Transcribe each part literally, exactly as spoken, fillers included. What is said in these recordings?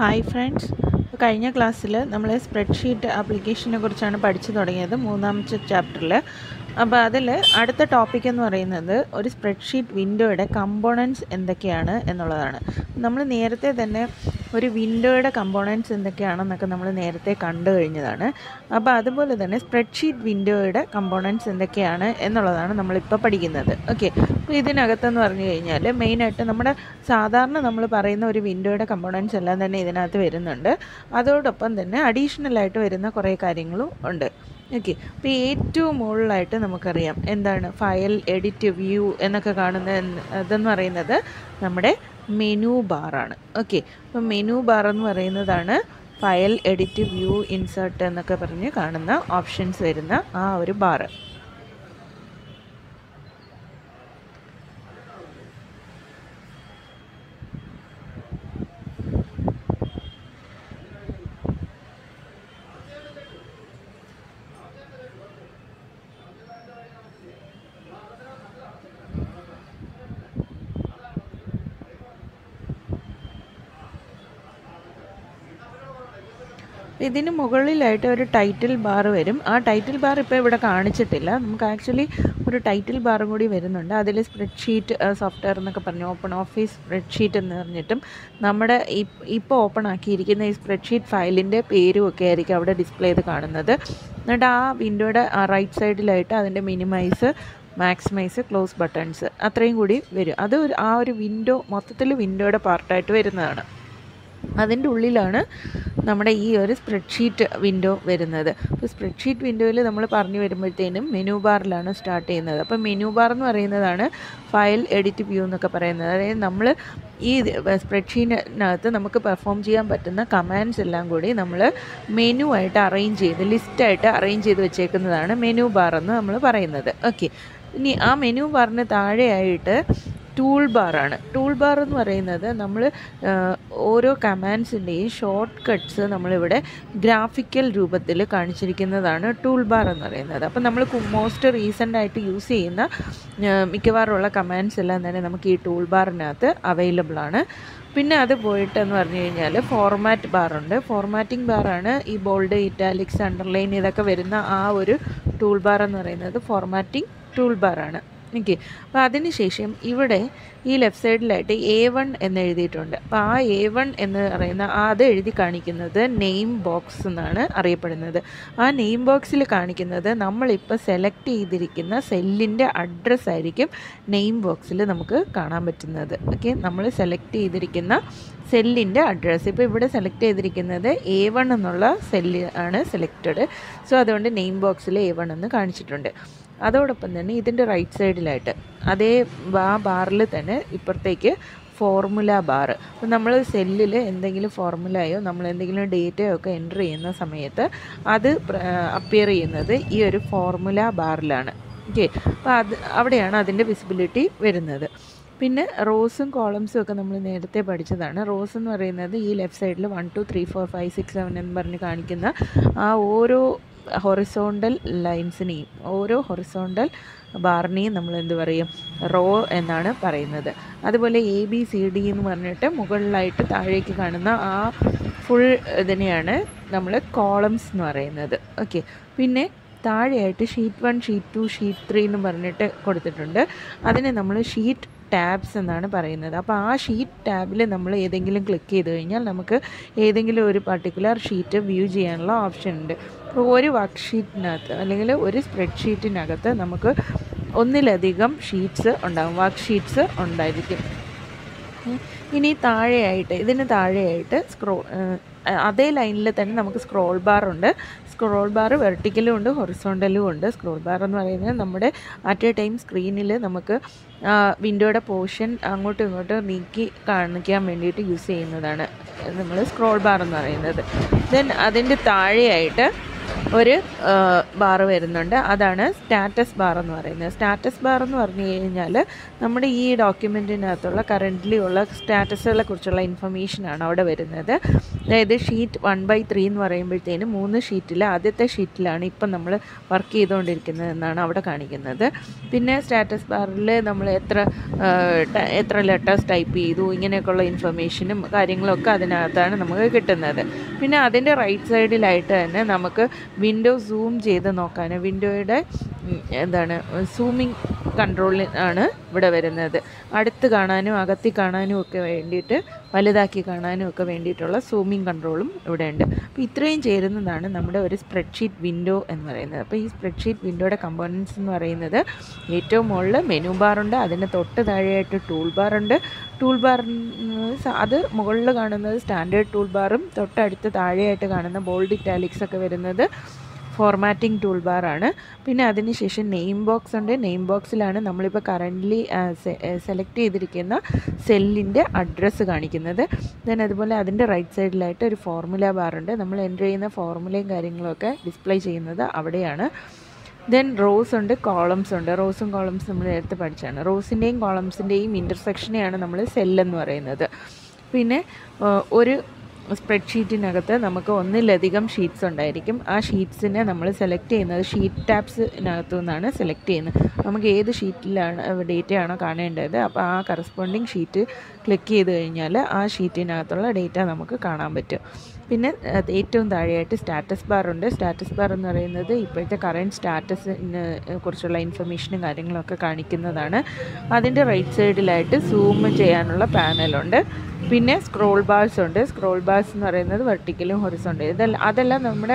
Hi friends, കഴിഞ്ഞ ക്ലാസ്സിൽ നമ്മൾ സ്പ്രെഡ്ഷീറ്റ് ആപ്ലിക്കേഷനെ കുറിച്ചാണ് പഠിച്ചു തുടങ്ങിയത്, മൂന്നാമത്തെ ചാപ്റ്ററിൽ. അപ്പോൾ അതിൽ അടുത്ത ടോപ്പിക് എന്ന് പറയുന്നത് ഒരു സ്പ്രെഡ്ഷീറ്റ് വിൻഡോയുടെ കമ്പോണൻറ്റ്സ് എന്തൊക്കെയാണ് എന്നുള്ളതാണ്. നമ്മൾ നേരത്തെ തന്നെ ഒരു വിൻഡോയുടെ കമ്പോണൻറ്റ്സ് എന്തൊക്കെയാണെന്നൊക്കെ നമ്മൾ നേരത്തെ കണ്ടു കഴിഞ്ഞതാണ്. അപ്പോൾ അതുപോലെ തന്നെ സ്പ്രെഡ്ഷീറ്റ് വിൻഡോയുടെ കമ്പോണൻറ്റ്സ് എന്തൊക്കെയാണ് എന്നുള്ളതാണ് നമ്മളിപ്പോൾ പഠിക്കുന്നത്. ഓക്കെ, അപ്പോൾ ഇതിനകത്തെന്ന് പറഞ്ഞു കഴിഞ്ഞാൽ മെയിനായിട്ട് നമ്മുടെ സാധാരണ നമ്മൾ പറയുന്ന ഒരു വിൻഡോയുടെ കമ്പോണൻറ്റ്സ് എല്ലാം തന്നെ ഇതിനകത്ത് വരുന്നുണ്ട്. അതോടൊപ്പം തന്നെ അഡീഷണലായിട്ട് വരുന്ന കുറേ കാര്യങ്ങളും ഉണ്ട്. ഓക്കെ, അപ്പോൾ ഏറ്റവും മുകളിലായിട്ട് നമുക്കറിയാം എന്താണ് ഫയൽ, എഡിറ്റ്, വ്യൂ എന്നൊക്കെ കാണുന്ന ഇതെന്ന് പറയുന്നത് നമ്മുടെ മെനു ബാറാണ്. ഓക്കെ, അപ്പോൾ മെനു ബാർ എന്ന് പറയുന്നതാണ് ഫയൽ, എഡിറ്റ്, വ്യൂ, ഇൻസേർട്ട് എന്നൊക്കെ പറഞ്ഞ് കാണുന്ന ഓപ്ഷൻസ് വരുന്ന ആ ഒരു ബാറ്. ഇതിന് മുകളിലായിട്ട് ഒരു ടൈറ്റിൽ ബാർ വരും. ആ ടൈറ്റിൽ ബാർ ഇപ്പോൾ ഇവിടെ കാണിച്ചിട്ടില്ല. നമുക്ക് ആക്ച്വലി ഒരു ടൈറ്റിൽ ബാറും കൂടി വരുന്നുണ്ട്. അതിൽ സ്പ്രെഡ്ഷീറ്റ് സോഫ്റ്റ്വെയർ എന്നൊക്കെ പറഞ്ഞു, ഓപ്പൺ ഓഫീസ് സ്പ്രെഡ്ഷീറ്റ് എന്ന് പറഞ്ഞിട്ടും നമ്മുടെ ഇപ്പോൾ ഓപ്പൺ ആക്കിയിരിക്കുന്ന ഈ സ്പ്രെഡ്ഷീറ്റ് ഫയലിൻ്റെ പേരും ഒക്കെ ആയിരിക്കും അവിടെ ഡിസ്പ്ലേ ചെയ്ത് കാണുന്നത്. എന്നിട്ട് ആ വിൻഡോയുടെ ആ റൈറ്റ് സൈഡിലായിട്ട് അതിൻ്റെ മിനിമൈസ്, മാക്സിമൈസ്, ക്ലോസ് ബട്ടൺസ് അത്രയും കൂടി വരും. അത് ആ ഒരു വിൻഡോ മൊത്തത്തിൽ വിൻഡോയുടെ പാർട്ടായിട്ട് വരുന്നതാണ്. അതിൻ്റെ ഉള്ളിലാണ് നമ്മുടെ ഈ ഒരു സ്പ്രെഡ്ഷീറ്റ് വിൻഡോ വരുന്നത്. അപ്പോൾ സ്പ്രെഡ്ഷീറ്റ് വിൻഡോയിൽ നമ്മൾ പറഞ്ഞു വരുമ്പോഴത്തേനും മെനു ബാറിലാണ് സ്റ്റാർട്ട് ചെയ്യുന്നത്. അപ്പോൾ മെനു ബാർ എന്ന് പറയുന്നതാണ് ഫയൽ, എഡിറ്റ്, വ്യൂ എന്നൊക്കെ പറയുന്നത്. അതായത് നമ്മൾ ഈ സ്പ്രെഡ്ഷീറ്റിനകത്ത് നമുക്ക് പെർഫോം ചെയ്യാൻ പറ്റുന്ന കമാൻഡ്സ് എല്ലാം കൂടി നമ്മൾ മെനു ആയിട്ട് അറേഞ്ച് ചെയ്ത് ലിസ്റ്റായിട്ട് അറേഞ്ച് ചെയ്ത് വെച്ചേക്കുന്നതാണ് മെനു ബാർ എന്ന് നമ്മൾ പറയുന്നത്. ഓക്കെ, ഇനി ആ മെനു ബാറിന് താഴെയായിട്ട് ടൂൾ ബാറാണ്. ടൂൾ ബാർ എന്ന് പറയുന്നത് നമ്മൾ ഓരോ കമാൻഡ്സിൻ്റെയും ഷോർട്ട് കട്ട്സ് നമ്മളിവിടെ ഗ്രാഫിക്കൽ രൂപത്തിൽ കാണിച്ചിരിക്കുന്നതാണ് ടൂൾ ബാർ എന്ന് പറയുന്നത്. അപ്പം നമ്മൾ മോസ്റ്റ് റീസെൻ്റ് ആയിട്ട് യൂസ് ചെയ്യുന്ന മിക്കവാറുള്ള കമാൻഡ്സ് എല്ലാം തന്നെ നമുക്ക് ഈ ടൂൾ ബാറിനകത്ത് അവൈലബിൾ ആണ്. പിന്നെ അത് പോയിട്ടെന്ന് പറഞ്ഞു കഴിഞ്ഞാൽ ഫോർമാറ്റ് ബാറുണ്ട്. ഫോർമാറ്റിംഗ് ബാറാണ് ഈ ബോൾഡ്, ഇറ്റാലിക്സ്, അണ്ടർലൈൻ ഇതൊക്കെ വരുന്ന ആ ഒരു ടൂൾ ബാർ എന്ന് പറയുന്നത് ഫോർമാറ്റിംഗ് ടൂൾ ബാറാണ്. ഓക്കെ, അപ്പോൾ അതിന് ശേഷം ഇവിടെ ഈ ലെഫ്റ്റ് സൈഡിലായിട്ട് എ വൺ എന്ന് എഴുതിയിട്ടുണ്ട്. അപ്പോൾ ആ എ വൺ എന്ന് പറയുന്ന അത് എഴുതി കാണിക്കുന്നത് നെയിം ബോക്സ് എന്നാണ് അറിയപ്പെടുന്നത്. ആ നെയിം ബോക്സിൽ കാണിക്കുന്നത് നമ്മളിപ്പോൾ സെലക്ട് ചെയ്തിരിക്കുന്ന സെല്ലിൻ്റെ അഡ്രസ്സ് ആയിരിക്കും നെയിം ബോക്സിൽ നമുക്ക് കാണാൻ പറ്റുന്നത്. ഓക്കെ, നമ്മൾ സെലക്ട് ചെയ്തിരിക്കുന്ന സെല്ലിൻ്റെ അഡ്രസ്സ് ഇപ്പോൾ ഇവിടെ സെലക്ട് ചെയ്തിരിക്കുന്നത് എ വൺ എന്നുള്ള സെല്ല് ആണ് സെലക്റ്റഡ്. സോ അതുകൊണ്ട് നെയിം ബോക്സിൽ എ വൺ എന്ന് കാണിച്ചിട്ടുണ്ട്. അതോടൊപ്പം തന്നെ ഇതിൻ്റെ റൈറ്റ് സൈഡിലായിട്ട് അതേ ആ ബാറിൽ തന്നെ ഇപ്പുറത്തേക്ക് ഫോർമുല ബാർ. അപ്പോൾ നമ്മൾ സെല്ലിൽ എന്തെങ്കിലും ഫോർമുലയോ നമ്മൾ എന്തെങ്കിലും ഡേറ്റയോ ഒക്കെ എൻ്റർ ചെയ്യുന്ന സമയത്ത് അത് അപ്പിയർ ചെയ്യുന്നത് ഈ ഒരു ഫോർമുല ബാറിലാണ്. ഓക്കെ, അപ്പോൾ അത് അവിടെയാണ് അതിൻ്റെ വിസിബിലിറ്റി വരുന്നത്. പിന്നെ റോസും കോളംസും ഒക്കെ നമ്മൾ നേരത്തെ പഠിച്ചതാണ്. റോസ് എന്ന് പറയുന്നത് ഈ ലെഫ്റ്റ് സൈഡിൽ one two three four five six seven എന്ന് പറഞ്ഞ് കാണിക്കുന്ന ആ ഓരോ ഹൊറിസോണ്ടൽ ലൈൻസിനെയും ഓരോ ഹൊറിസോണ്ടൽ ബാറിനെയും നമ്മൾ എന്ത് പറയും, റോ എന്നാണ് പറയുന്നത്. അതുപോലെ എ ബി സി ഡി എന്ന് പറഞ്ഞിട്ട് മുകളിലായിട്ട് താഴേക്ക് കാണുന്ന ആ ഫുൾ ഇതിനെയാണ് നമ്മൾ കോളംസ് എന്ന് പറയുന്നത്. ഓക്കെ, പിന്നെ താഴെയായിട്ട് sheet one, sheet two, sheet three എന്ന് പറഞ്ഞിട്ട് കൊടുത്തിട്ടുണ്ട്. അതിനെ നമ്മൾ ഷീറ്റ് ടാബ്സ് എന്നാണ് പറയുന്നത്. അപ്പോൾ ആ ഷീറ്റ് ടാബിൽ നമ്മൾ ഏതെങ്കിലും ക്ലിക്ക് ചെയ്ത് കഴിഞ്ഞാൽ നമുക്ക് ഏതെങ്കിലും ഒരു പർട്ടിക്കുലർ ഷീറ്റ് വ്യൂ ചെയ്യാനുള്ള ഓപ്ഷൻ ഉണ്ട്. അപ്പോൾ ഒരു വർക്ക് ഷീറ്റിനകത്ത് അല്ലെങ്കിൽ ഒരു സ്പ്രെഡ്ഷീറ്റിനകത്ത് നമുക്ക് ഒന്നിലധികം ഷീറ്റ്സ് ഉണ്ടാകും, വർക്ക് ഷീറ്റ്സ് ഉണ്ടായിരിക്കും. ഇനി താഴെയായിട്ട് ഇതിന് താഴെയായിട്ട് സ്ക്രോ അതേ ലൈനിൽ തന്നെ നമുക്ക് സ്ക്രോൾ ബാർ ഉണ്ട്. സ്ക്രോൾ ബാർ വെർട്ടിക്കലും ഉണ്ട്, ഹൊറിസോണ്ടലും ഉണ്ട്. സ്ക്രോൾ ബാർ എന്ന് പറയുന്നത് നമ്മുടെ അറ്റ് എ ടൈം സ്ക്രീനിൽ നമുക്ക് വിൻഡോയുടെ പോർഷൻ അങ്ങോട്ടും ഇങ്ങോട്ടും നീക്കി കാണിക്കാൻ വേണ്ടിയിട്ട് യൂസ് ചെയ്യുന്നതാണ് നമ്മൾ സ്ക്രോൾ ബാർ എന്ന് പറയുന്നത്. ദെൻ അതിൻ്റെ താഴെയായിട്ട് ഒരു ബാർ വരുന്നുണ്ട്. അതാണ് സ്റ്റാറ്റസ് ബാർ എന്ന് പറയുന്നത്. സ്റ്റാറ്റസ് ബാർ എന്ന് പറഞ്ഞു കഴിഞ്ഞാൽ നമ്മുടെ ഈ ഡോക്യുമെൻറ്റിനകത്തുള്ള കറൻ്റ്ലി ഉള്ള സ്റ്റാറ്റസുകളെ കുറിച്ചുള്ള ഇൻഫർമേഷനാണ് അവിടെ വരുന്നത്. അതായത് ഷീറ്റ് വൺ ബൈ ത്രീ എന്ന് പറയുമ്പോഴത്തേനും മൂന്ന് ഷീറ്റിൽ ആദ്യത്തെ ഷീറ്റിലാണ് ഇപ്പം നമ്മൾ വർക്ക് ചെയ്തുകൊണ്ടിരിക്കുന്നത് എന്നാണ് അവിടെ കാണിക്കുന്നത്. പിന്നെ സ്റ്റാറ്റസ് ബാറിൽ നമ്മൾ എത്ര എത്ര ലെറ്റേഴ്സ് ടൈപ്പ് ചെയ്തു ഇങ്ങനെയൊക്കെയുള്ള ഇൻഫർമേഷനും കാര്യങ്ങളൊക്കെ അതിനകത്താണ് നമുക്ക് കിട്ടുന്നത്. പിന്നെ അതിൻ്റെ റൈറ്റ് സൈഡിലായിട്ട് തന്നെ നമുക്ക് വിൻഡോ സൂം ചെയ്ത് നോക്കാൻ വിൻഡോയുടെ എന്താണ് സൂമിങ് കൺട്രോളിൽ ആണ് ഇവിടെ വരുന്നത്. അടുത്ത് കാണാനും അകത്തി കാണാനും ഒക്കെ വേണ്ടിയിട്ട് വലുതാക്കി കാണാനും ഒക്കെ വേണ്ടിയിട്ടുള്ള സൂമിങ് കൺട്രോളും ഇവിടെ ഉണ്ട്. അപ്പോൾ ഇത്രയും ചേരുന്നതാണ് നമ്മുടെ ഒരു സ്പ്രെഡ്ഷീറ്റ് വിൻഡോ എന്ന് പറയുന്നത്. അപ്പോൾ ഈ സ്പ്രെഡ്ഷീറ്റ് വിൻഡോയുടെ കമ്പോണൻസ് എന്ന് പറയുന്നത് ഏറ്റവും മുകളിൽ മെനു ബാറുണ്ട്, അതിന് തൊട്ട് താഴെയായിട്ട് ടൂൾ ബാറുണ്ട്. ടൂൾ ബാർ അത് മുകളിൽ കാണുന്നത് സ്റ്റാൻഡേർഡ് ടൂൾ ബാറും തൊട്ടടുത്ത് താഴെയായിട്ട് കാണുന്ന ബോൾഡ് ഇറ്റാലിക്സ് ഒക്കെ വരുന്നത് ഫോർമാറ്റിംഗ് ടൂൾ ബാറാണ്. പിന്നെ അതിനുശേഷം നെയിം ബോക്സ് ഉണ്ട്. നെയിം ബോക്സിലാണ് നമ്മളിപ്പോൾ കറൻ്റ്ലി സെലക്ട് ചെയ്തിരിക്കുന്ന സെല്ലിൻ്റെ അഡ്രസ്സ് കാണിക്കുന്നത്. ദെൻ അതുപോലെ അതിൻ്റെ റൈറ്റ് സൈഡിലായിട്ട് ഒരു ഫോർമുല ബാറുണ്ട്. നമ്മൾ എൻ്റർ ചെയ്യുന്ന ഫോർമുലയും കാര്യങ്ങളൊക്കെ ഡിസ്പ്ലേ ചെയ്യുന്നത് അവിടെയാണ്. ദെൻ റോസ് ഉണ്ട്, കോളംസ് ഉണ്ട്. റോസും കോളംസും നമ്മൾ നേരത്തെ പഠിച്ചാണ്. റോസിൻ്റെയും കോളംസിൻ്റെയും ഇൻ്റർസെക്ഷനെയാണ് നമ്മൾ സെല്ലെന്ന് പറയുന്നത്. പിന്നെ ഒരു സ്പ്രെഡ്ഷീറ്റിനകത്ത് നമുക്ക് ഒന്നിലധികം ഷീറ്റ്സ് ഉണ്ടായിരിക്കും. ആ ഷീറ്റ്സിനെ നമ്മൾ സെലക്ട് ചെയ്യുന്നത് ഷീറ്റ് ടാബ്സിനകത്തു നിന്നാണ് സെലക്ട് ചെയ്യുന്നത്. നമുക്ക് ഏത് ഷീറ്റിലാണ് ഡേറ്റയാണോ കാണേണ്ടത് അപ്പോൾ ആ കറസ്പോണ്ടിങ് ഷീറ്റ് ക്ലിക്ക് ചെയ്ത് കഴിഞ്ഞാൽ ആ ഷീറ്റിനകത്തുള്ള ഡേറ്റ നമുക്ക് കാണാൻ പറ്റും. പിന്നെ ഏറ്റവും താഴെയായിട്ട് സ്റ്റാറ്റസ് ബാർ ഉണ്ട്. സ്റ്റാറ്റസ് ബാർ എന്ന് പറയുന്നത് ഇപ്പോഴത്തെ കറൻറ്റ് സ്റ്റാറ്റസിനെ കുറിച്ചുള്ള ഇൻഫർമേഷനും കാര്യങ്ങളൊക്കെ കാണിക്കുന്നതാണ്. അതിൻ്റെ റൈറ്റ് സൈഡിലായിട്ട് സൂം ചെയ്യാനുള്ള പാനലുണ്ട്. പിന്നെ സ്ക്രോൾ ബാർസ് ഉണ്ട്. സ്ക്രോൾ ബാർസ് എന്ന് പറയുന്നത് വെർട്ടിക്കലും ഹൊറിസോണ്ടലും. ഇതെല്ലാം അതെല്ലാം നമ്മുടെ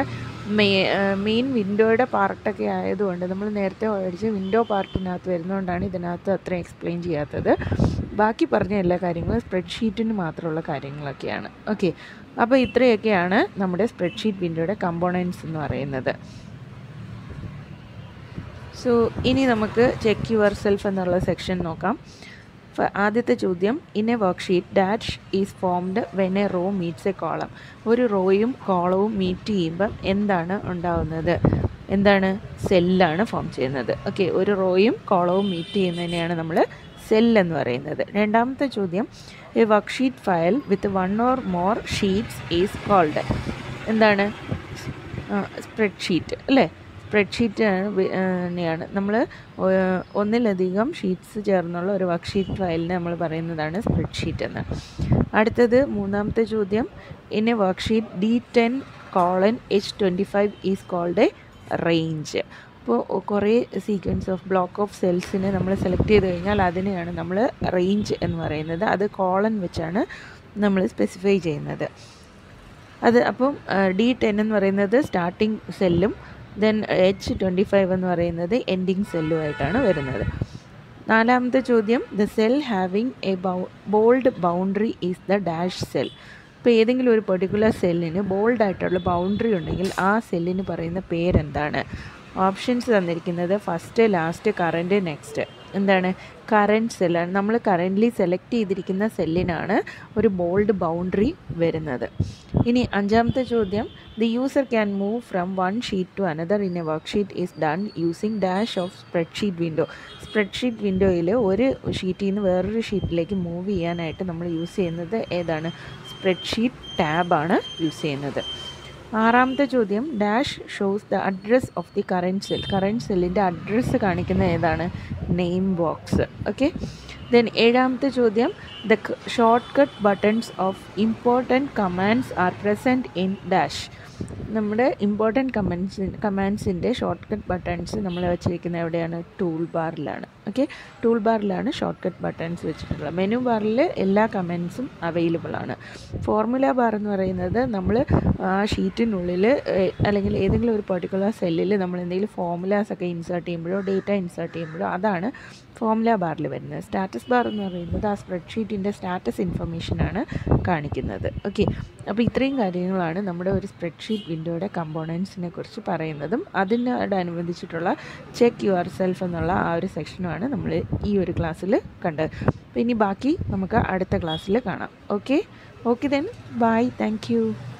മെയിൻ വിൻഡോയുടെ പാർട്ടൊക്കെ ആയതുകൊണ്ട് നമ്മൾ നേരത്തെ പഠിച്ച വിൻഡോ പാർട്ടിനകത്ത് വരുന്നതുകൊണ്ടാണ് ഇതിനകത്ത് അത്ര എക്സ്പ്ലെയിൻ ചെയ്യാത്തത്. ബാക്കി പറഞ്ഞ എല്ലാ കാര്യങ്ങളും സ്പ്രെഡ്ഷീറ്റിന് മാത്രമുള്ള കാര്യങ്ങളൊക്കെയാണ്. ഓക്കെ, അപ്പോൾ ഇത്രയൊക്കെയാണ് നമ്മുടെ സ്പ്രെഡ്ഷീറ്റ് വിൻഡോയുടെ കമ്പോണൻസ് എന്ന് പറയുന്നത്. സോ ഇനി നമുക്ക് ചെക്ക് യുവർ സെൽഫ് എന്നുള്ള സെക്ഷൻ നോക്കാം. ആദ്യത്തെ ചോദ്യം, in a worksheet dash is formed when a row meets a column. ഒരു റോയും കോളവും മീറ്റ് ചെയ്യുമ്പം എന്താണ് ഉണ്ടാകുന്നത്? എന്താണ്? സെല്ലാണ് ഫോം ചെയ്യുന്നത്. ഓക്കെ, ഒരു റോയും കോളവും മീറ്റ് ചെയ്യുന്നതിനെയാണ് നമ്മൾ സെൽ എന്ന് പറയുന്നത്. രണ്ടാമത്തെ ചോദ്യം, a worksheet file with one or more sheets is called. എന്താണ്? സ്പ്രെഡ്ഷീറ്റ് അല്ലേ? സ്പ്രെഡ്ഷീറ്റ് തന്നെയാണ് നമ്മൾ ഒന്നിലധികം ഷീറ്റ്സ് ചേർന്നുള്ള ഒരു വർക്ക്ഷീറ്റ് ഫയലിനെ നമ്മൾ പറയുന്നതാണ് സ്പ്രെഡ്ഷീറ്റ് എന്ന്. അടുത്തത് മൂന്നാമത്തെ ചോദ്യം, in a worksheet D ten colon H twenty five is called a range. അപ്പോൾ കുറേ സീക്വൻസ് ഓഫ് ബ്ലോക്ക് ഓഫ് സെൽസിനെ നമ്മൾ സെലക്ട് ചെയ്ത് കഴിഞ്ഞാൽ അതിനെയാണ് നമ്മൾ റേഞ്ച് എന്ന് പറയുന്നത്. അത് കോളൻ വെച്ചാണ് നമ്മൾ സ്പെസിഫൈ ചെയ്യുന്നത്. അത് അപ്പം ഡി ടെൻ എന്ന് പറയുന്നത് സ്റ്റാർട്ടിങ് സെല്ലും ദെൻ എച്ച് ട്വൻറ്റി ഫൈവ് എന്ന് പറയുന്നത് എൻഡിങ് സെല്ലുമായിട്ടാണ് വരുന്നത്. നാലാമത്തെ ചോദ്യം, the cell having a bou bold boundary is the dash cell. ഇപ്പോൾ ഏതെങ്കിലും ഒരു പെർട്ടിക്കുലർ സെല്ലിന് ബോൾഡായിട്ടുള്ള ബൗണ്ടറി ഉണ്ടെങ്കിൽ ആ സെല്ലിന് പറയുന്ന പേരെന്താണ്? ഓപ്ഷൻസ് തന്നിരിക്കുന്നത് ഫസ്റ്റ്, ലാസ്റ്റ്, കറൻറ്റ്, നെക്സ്റ്റ്. എന്താണ്? കറൻറ്റ് സെല്ലാണ്. നമ്മൾ കറൻ്റ്ലി സെലക്ട് ചെയ്തിരിക്കുന്ന സെല്ലിനാണ് ഒരു ബോൾഡ് ബൗണ്ടറി വരുന്നത്. ഇനി അഞ്ചാമത്തെ ചോദ്യം, the user can move from one sheet to another in a worksheet is done using dash of spreadsheet window. Spreadsheet വിൻഡോയിൽ ഒരു ഷീറ്റിൽ നിന്ന് വേറൊരു ഷീറ്റിലേക്ക് മൂവ് ചെയ്യാനായിട്ട് നമ്മൾ യൂസ് ചെയ്യുന്നത് ഏതാണ്? സ്പ്രെഡ്ഷീറ്റ് ടാബാണ് യൂസ് ചെയ്യുന്നത്. ആറാമത്തെ ചോദ്യം, dash shows the address of the current cell. Current സെല്ലിൻ്റെ അഡ്രസ്സ് കാണിക്കുന്ന ഏതാണ്? Name box. ഓക്കെ, ദെൻ ഏഴാമത്തെ ചോദ്യം, the shortcut buttons of important commands are present in dash. നമ്മുടെ ഇമ്പോർട്ടൻറ്റ് കമാൻഡ്സ് കമാൻഡ്സിൻ്റെ ഷോർട്ട് കട്ട് ബട്ടൺസ് നമ്മൾ വെച്ചിരിക്കുന്നത് എവിടെയാണ്? ടൂൾ ബാറിലാണ്. ഓക്കെ, ടൂൾ ബാറിലാണ് ഷോർട്ട് കട്ട് ബട്ടൺസ് വെച്ചിട്ടുള്ളത്. മെനു ബാറിൽ എല്ലാ കമാൻഡ്സും അവൈലബിൾ ആണ്. ഫോർമുല ബാർ എന്ന് പറയുന്നത് നമ്മൾ ആ ഷീറ്റിനുള്ളിൽ അല്ലെങ്കിൽ ഏതെങ്കിലും ഒരു പെർട്ടിക്കുലർ സെല്ലിൽ നമ്മൾ എന്തെങ്കിലും ഫോർമുലാസ് ഒക്കെ ഇൻസേർട്ട് ചെയ്യുമ്പോഴോ ഡേറ്റ ഇൻസേർട്ട് ചെയ്യുമ്പോഴോ അതാണ് ഫോർമുല ബാറിൽ വരുന്നത്. സ്റ്റാറ്റസ് ബാർ എന്ന് പറയുന്നത് ആ സ്പ്രെഡ്ഷീറ്റിൻ്റെ സ്റ്റാറ്റസ് ഇൻഫർമേഷനാണ് കാണിക്കുന്നത്. ഓക്കെ, അപ്പോൾ ഇത്രയും കാര്യങ്ങളാണ് നമ്മുടെ ഒരു സ്പ്രെഡ്ഷീറ്റ് വിൻഡോയുടെ കമ്പോണൻസിനെ കുറിച്ച് പറയുന്നതും അതിനോടനുബന്ധിച്ചിട്ടുള്ള ചെക്ക് യുവർ സെൽഫ് എന്നുള്ള ആ ഒരു സെക്ഷനുമാണ് നമ്മൾ ഈ ഒരു ക്ലാസ്സിൽ കണ്ടത്. അപ്പോൾ ഇനി ബാക്കി നമുക്ക് അടുത്ത ക്ലാസ്സിൽ കാണാം. Okay okay then bye, thank U.